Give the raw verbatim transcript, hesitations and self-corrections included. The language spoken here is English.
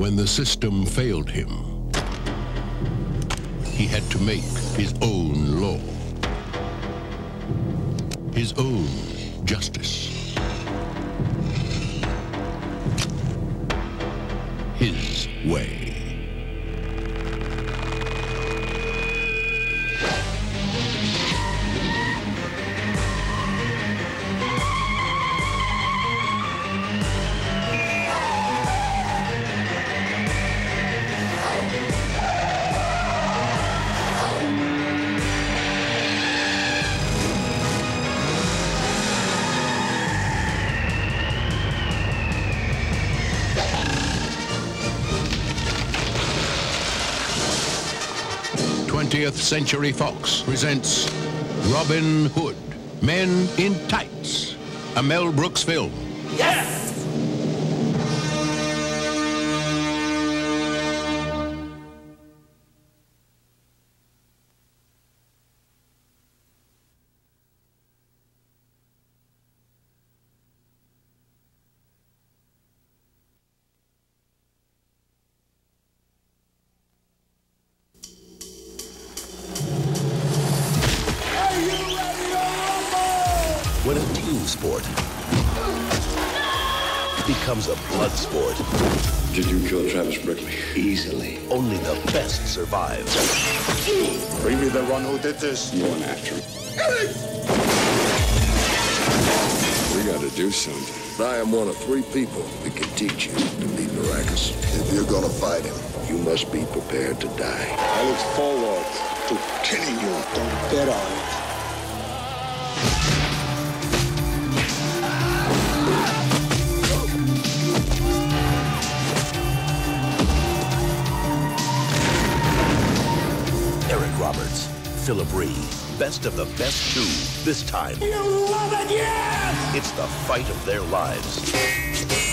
When the system failed him, he had to make his own law, his own justice, his way. twentieth Century Fox presents Robin Hood, Men in Tights, a Mel Brooks film. Yes! When a team sport becomes a blood sport, did you kill Travis Brickley? Easily. Only the best survive. Bring me the one who did this. You're an actor. We gotta do something. I am one of three people that can teach you to be miraculous. If you're gonna fight him, you must be prepared to die. I look forward to killing you. Don't bet on it. Eric Roberts, Philip Reed, best of the best two. This time, You love it, yes! it's the fight of their lives.